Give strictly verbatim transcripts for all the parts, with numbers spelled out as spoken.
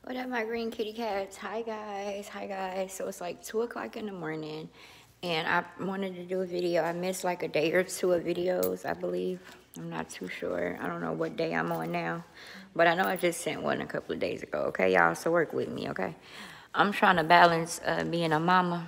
What up, my green kitty cats? Hi, guys. Hi, guys. So it's like two o'clock in the morning, and I wanted to do a video. I missed like a day or two of videos, I believe. I'm not too sure. I don't know what day I'm on now, but I know I just sent one a couple of days ago, okay, y'all? So work with me, okay? I'm trying to balance uh, being a mama.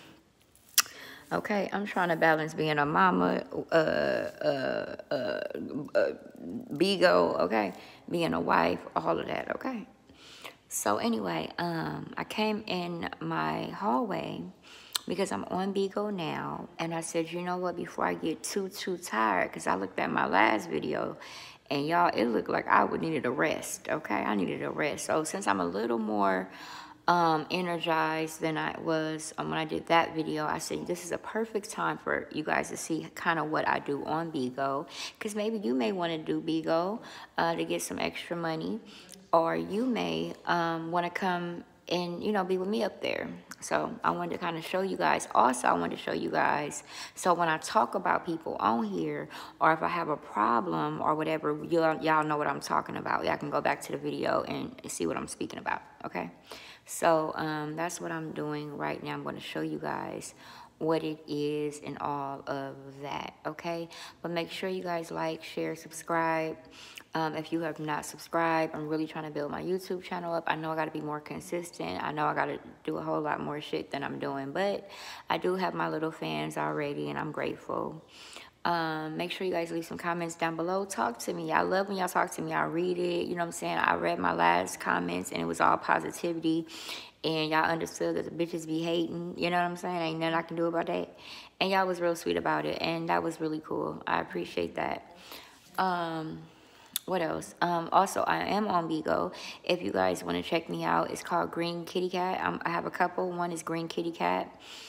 Okay, I'm trying to balance being a mama, uh, uh, uh, uh, Bigo, okay? Being a wife, all of that, okay? So anyway, um, I came in my hallway because I'm on Bigo now, and I said, you know what, before I get too, too tired, because I looked at my last video, and y'all, it looked like I would needed a rest, okay? I needed a rest. So since I'm a little more um, energized than I was um, when I did that video, I said, this is a perfect time for you guys to see kind of what I do on Bigo, because maybe you may want to do Bigo uh, to get some extra money, or you may um, want to come and, you know, be with me up there. So I wanted to kind of show you guys. Also, I wanted to show you guys, so when I talk about people on here, or if I have a problem or whatever, y'all y'all know what I'm talking about. Y'all can go back to the video and see what I'm speaking about, okay? So um, that's what I'm doing right now. I'm going to show you guys what it is and all of that, okay? But make sure you guys like, share, subscribe. Um, if you have not subscribed, I'm really trying to build my YouTube channel up. I know I got to be more consistent. I know I got to do a whole lot more shit than I'm doing, but I do have my little fans already, and I'm grateful. Um, make sure you guys leave some comments down below. Talk to me. I love when y'all talk to me. I read it. You know what I'm saying? I read my last comments, and it was all positivity. And y'all understood that the bitches be hating. You know what I'm saying? Ain't nothing I can do about that. And y'all was real sweet about it. And that was really cool. I appreciate that. Um... What else? Um, also, I am on Bigo. If you guys want to check me out, it's called Green Kitty Cat. Um, I have a couple. One is Green Kitty Cat.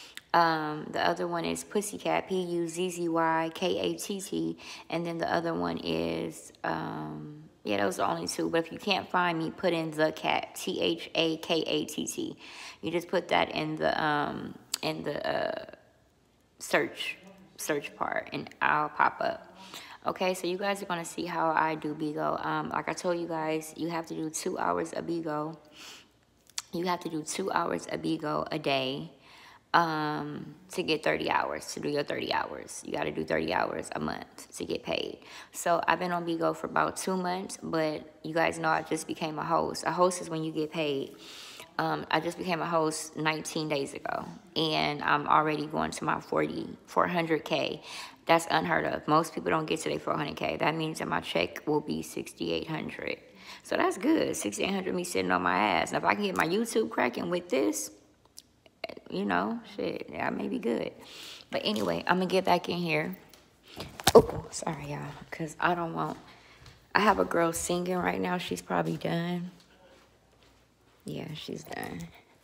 Um, the other one is Pussycat, P U Z Z Y K A T T. And then the other one is, um, yeah, those are the only two. But if you can't find me, put in The Cat, T H A K A T T. You just put that in the, um, in the uh, search, search part, and I'll pop up. Okay, so you guys are going to see how I do Bigo. Um, like I told you guys, you have to do two hours of Bigo. You have to do two hours of Bigo a day um, to get thirty hours, to do your thirty hours. You got to do thirty hours a month to get paid. So I've been on Bigo for about two months, but you guys know I just became a host. A host is when you get paid. Um, I just became a host nineteen days ago, and I'm already going to my forty, four hundred K. That's unheard of. Most people don't get to their four hundred K. That means that my check will be sixty-eight hundred. So that's good. sixty-eight hundred me sitting on my ass. And if I can get my YouTube cracking with this, you know, shit, I may be good. But anyway, I'm going to get back in here. Oh, sorry, y'all, because I don't want... I have a girl singing right now. She's probably done. Yeah, she's done.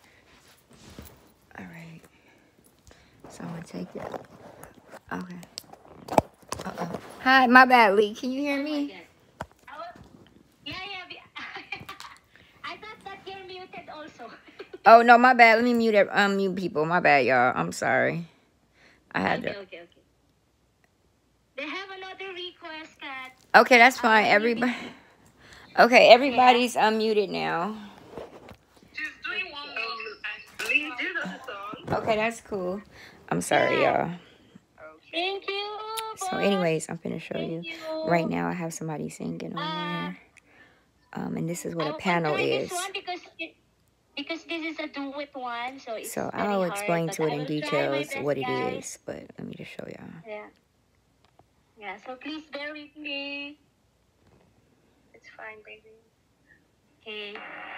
All right. So I'm going to take it. Okay. Uh-oh. Hi, my bad, Lee. Can you hear me? Yeah, yeah. I thought that you're muted also. Oh, no, my bad. Let me mute, um, mute people. My bad, y'all. I'm sorry. I had okay, to. okay, okay. They have another request, Kat. Okay, that's fine. Uh, Everybody. Okay, everybody's yeah. unmuted now. She's doing one more. Lee, do you know the song? Okay, that's cool. I'm sorry, yeah. y'all. Thank you. So, anyways, I'm gonna show you. you. Right now, I have somebody singing on uh, there. Um, and this is what a panel is. This one because it, because this is a duet one, so it's so very I'll explain hard, to it in details best, what it guys. is, but let me just show y'all. Yeah. Yeah. So please bear with me. It's fine, baby. Okay.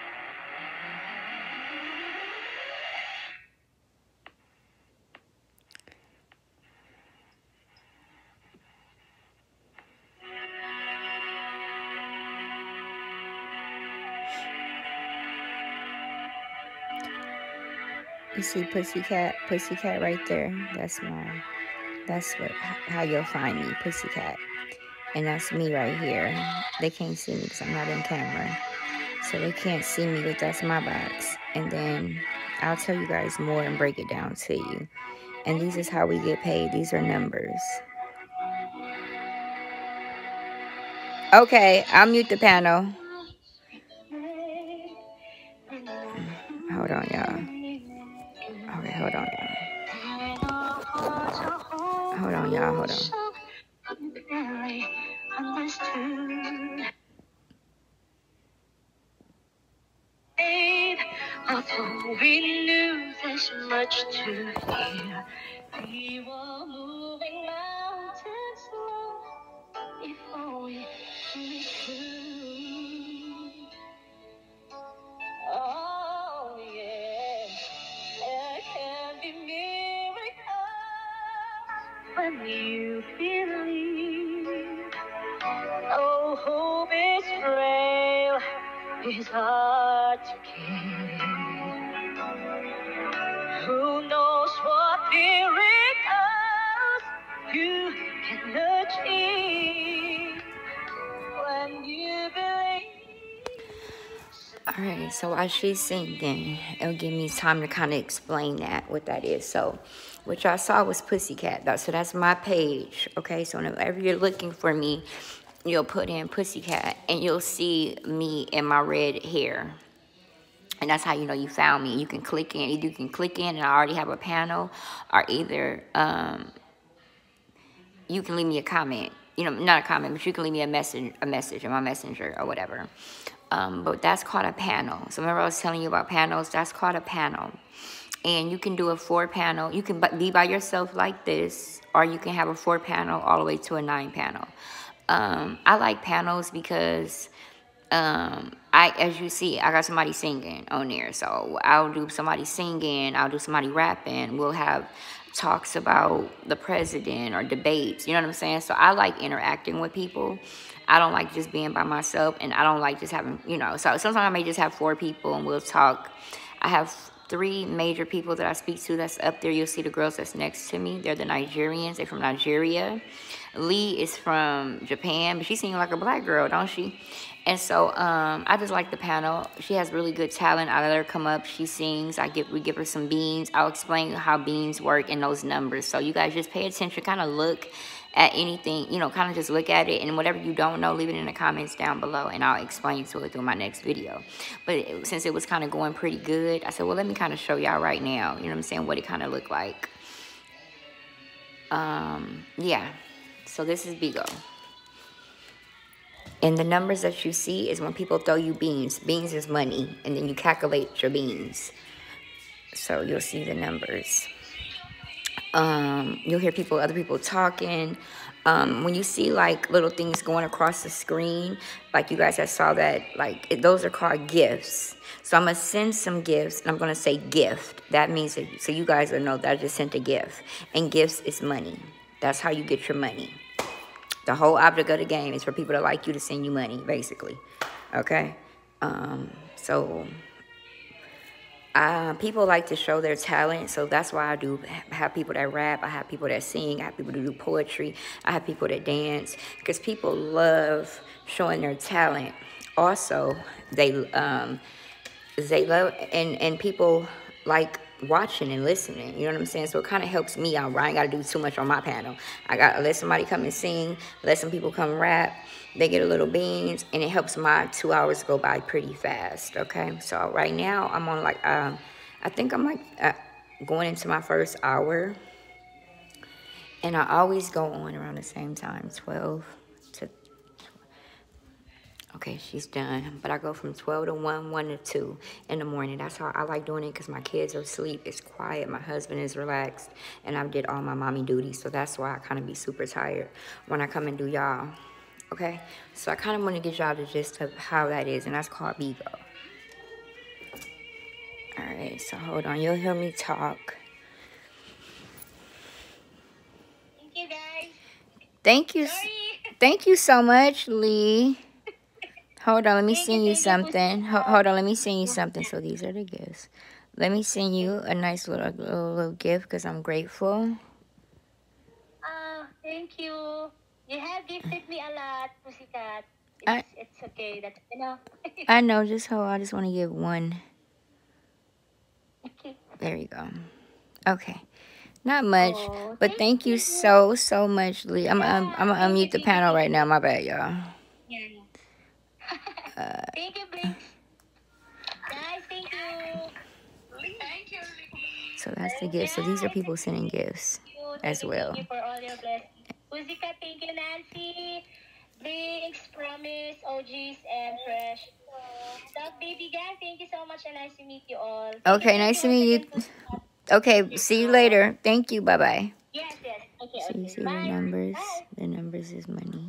You see Pussycat, Pussycat right there. That's my, that's what how you'll find me, Pussycat. And that's me right here. They can't see me because I'm not in camera. So they can't see me, but that's my box. And then I'll tell you guys more and break it down to you. And this is how we get paid. These are numbers. Okay, I'll mute the panel. hold on, y'all. Okay, hold on, y'all. Hold on, y'all. Hold on. Although we knew there's much to fear, we were moving mountains slow. If only we could. Oh yeah, there can be miracles when you believe. Oh, hope is frail, is hard to keep. Who knows what miracles you can achieve when you believe. All right, so while she's singing, it'll give me time to kind of explain that, what that is. So what y'all saw was Pussycat. That- So that's my page, okay? So whenever you're looking for me, you'll put in Pussycat, and you'll see me in my red hair. And that's how you know you found me. You can click in. Either you can click in, and I already have a panel, or either um, you can leave me a comment. You know, not a comment, but you can leave me a message, a message in my messenger or whatever. Um, but that's called a panel. So remember I was telling you about panels? That's called a panel. And you can do a four panel. You can be by yourself like this, or you can have a four panel all the way to a nine panel. Um, I like panels because um, I, as you see, I got somebody singing on there. So I'll do somebody singing, I'll do somebody rapping. We'll have talks about the president or debates. You know what I'm saying? So I like interacting with people. I don't like just being by myself, and I don't like just having, you know, so sometimes I may just have four people and we'll talk. I have three major people that I speak to that's up there. You'll see the girls that's next to me. They're the Nigerians. They're from Nigeria. Lee is from Japan, but she seems like a black girl, don't she? And so um, I just like the panel. She has really good talent. I let her come up. She sings. I give we give her some beans. I'll explain how beans work and those numbers. So you guys just pay attention. Kind of look at anything, you know, kind of just look at it, and whatever you don't know, leave it in the comments down below, and I'll explain to it through my next video. But it, since it was kind of going pretty good, I said, well, let me kind of show y'all right now, you know what I'm saying, what it kind of looked like. Um, yeah, so this is Bigo. And the numbers that you see is when people throw you beans. Beans is money, and then you calculate your beans. So you'll see the numbers. Um, you'll hear people, other people talking. Um, when you see like little things going across the screen, like you guys that saw that, like it, those are called gifts. So I'm gonna send some gifts, and I'm gonna say gift. That means that, so you guys will know that I just sent a gift. And gifts is money. That's how you get your money. The whole object of the game is for people to like you to send you money, basically. Okay? Um, so Uh, people like to show their talent, so that's why I do have people that rap, I have people that sing, I have people that do poetry, I have people that dance, because people love showing their talent. Also, they um, they love, and, and people like watching and listening, you know what I'm saying? So it kind of helps me out, right? I ain't got to do too much on my panel. I got to let somebody come and sing, let some people come rap, they get a little beans, and it helps my two hours go by pretty fast, okay? So right now, I'm on like, um, I think I'm like uh, going into my first hour, and I always go on around the same time, twelve to, okay, she's done. But I go from twelve to one, one to two in the morning. That's how I like doing it, because my kids are asleep. It's quiet. My husband is relaxed. And I did all my mommy duties. So that's why I kind of be super tired when I come and do y'all. Okay? So I kind of want to get y'all the gist of how that is. And that's called Bigo. All right. So hold on. You'll hear me talk. Thank you, guys. Thank you. Sorry. Thank you so much, Lee. Hold on, let me Thank send you, you thank you, something. Ho- Pussycat. hold on, let me send you something. So these are the gifts. Let me send you a nice little little, little gift, because I'm grateful. Ah, thank you. You have gifted me a lot, Pussycat. It's, I it's okay. That's enough. I know, just hold. I just want to give one. Okay. There you go. Okay, not much, Oh, but thank thank you you. so so much, Lee. I'm Yeah, I'm, I'm gonna thank you, unmute the thank you, panel thank right now. you. My bad, y'all. Yeah. Thank you, Blinks. Guys, thank you. So that's the gift. So these are people sending gifts as well. Thank you for all your blessings. Uzika, thank you, Nancy. Drinks, Promise, O Gs, and Fresh. Love, baby gang, thank you so much and nice to meet you all. Okay, nice to meet you. Okay, see you later. Thank you. Bye-bye. Yes, yes. Okay, So okay. you see Bye. the numbers. Bye. The numbers is money.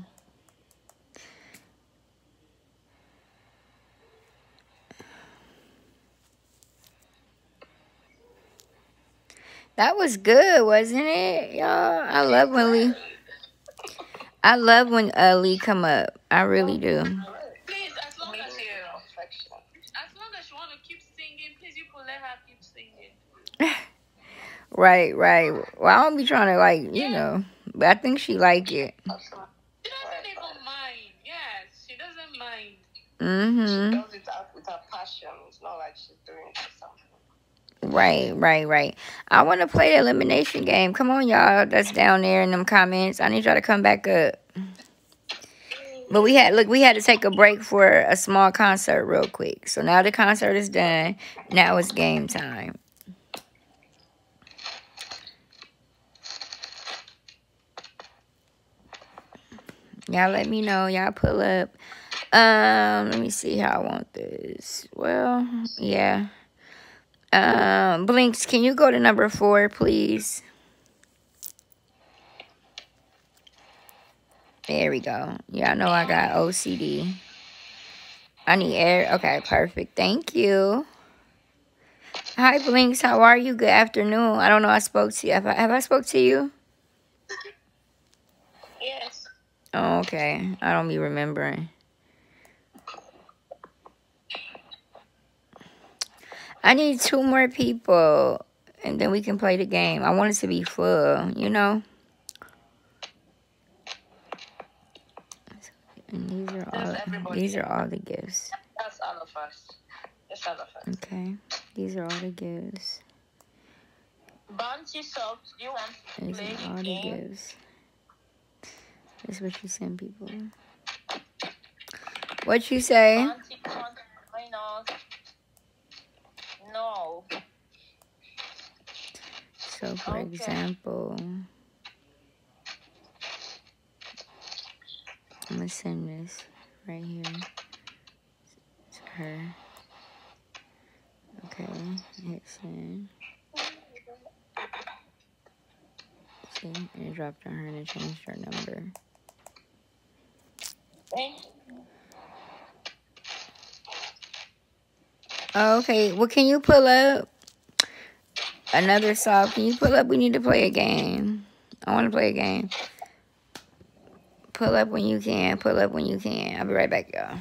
That was good, wasn't it, y'all? I love when Lee. I love when uh, Lee come up. I really do. Please, as long as you, as long as you want to keep singing, please, you could let her keep singing. Right, right. Well, I don't be trying to like, you Yeah. know, but I think she like it. She doesn't even mind. Yes, she doesn't mind. Mm-hmm. She does it out with her passion. It's not like she's doing it for something. Right, right, right. I want to play the elimination game. Come on, y'all. That's down there in them comments. I need y'all to come back up. But we had, look, we had to take a break for a small concert real quick. So now the concert is done. Now it's game time. Y'all let me know. Y'all pull up. Um, let me see how I want this. Well, yeah. Um, Blinks, can you go to number four, please? There we go. Y'all know I got O C D. I need air. Okay, perfect. Thank you. Hi, Blinks. How are you? Good afternoon. I don't know. I spoke to you. Have I, have I spoke to you? Yes. Oh, okay. I don't be remembering. I need two more people, and then we can play the game. I want it to be full, you know? And these are all these are all the gifts. That's all of us. That's all of us. Okay. These are all the gifts. Bouncy Soft, do you want to These play are all the the game? gifts. That's what you send people. What you say? Bouncy Con- minus. No. So, for Okay. example, I'm gonna send this right here to her. Okay, hit send. See, and it dropped on her and it changed her number. Okay. Oh, okay, well, can you pull up another song? Can you pull up? We need to play a game. I want to play a game. Pull up when you can. Pull up when you can. I'll be right back, y'all.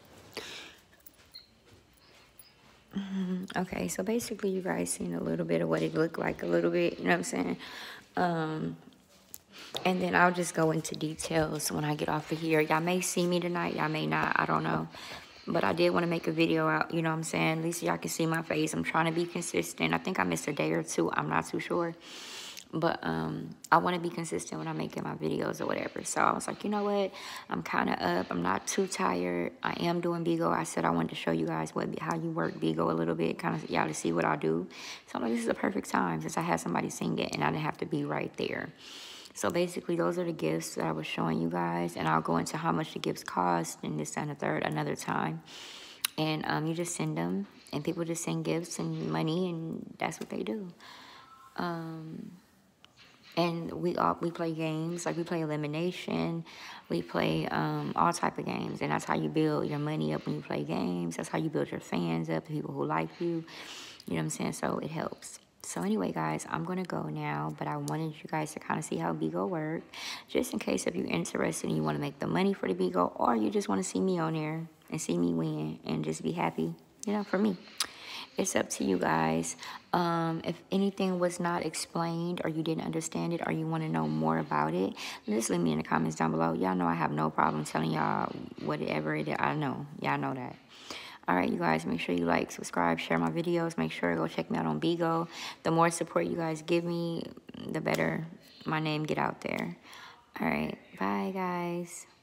Okay, so basically you guys seen a little bit of what it looked like, a little bit, you know what I'm saying? Um, and then I'll just go into details when I get off of here. Y'all may see me tonight, y'all may not, I don't know. But I did want to make a video out, you know what I'm saying? At least y'all can see my face. I'm trying to be consistent. I think I missed a day or two, I'm not too sure. But um, I want to be consistent when I'm making my videos or whatever. So I was like, you know what? I'm kind of up. I'm not too tired. I am doing Bigo. I said I wanted to show you guys what how you work Bigo a little bit, kind of y'all to see what I do. So I'm like, this is a perfect time since I had somebody sing it and I didn't have to be right there. So basically, those are the gifts that I was showing you guys. And I'll go into how much the gifts cost and this and the third another time. And um, you just send them. And people just send gifts and money. And that's what they do. Um... And we all we play games, like we play elimination, we play um, all type of games, and that's how you build your money up when you play games. That's how you build your fans up, the people who like you. You know what I'm saying? So it helps. So anyway, guys, I'm gonna go now, but I wanted you guys to kind of see how Bigo works, just in case if you're interested and you want to make the money for the Bigo, or you just want to see me on there and see me win and just be happy, you know, for me. It's up to you guys. Um, if anything was not explained or you didn't understand it or you want to know more about it, just leave me in the comments down below. Y'all know I have no problem telling y'all whatever it is. I know. Y'all know that. All right, you guys, make sure you like, subscribe, share my videos. Make sure to go check me out on Bigo. The more support you guys give me, the better my name get out there. All right. Bye, guys.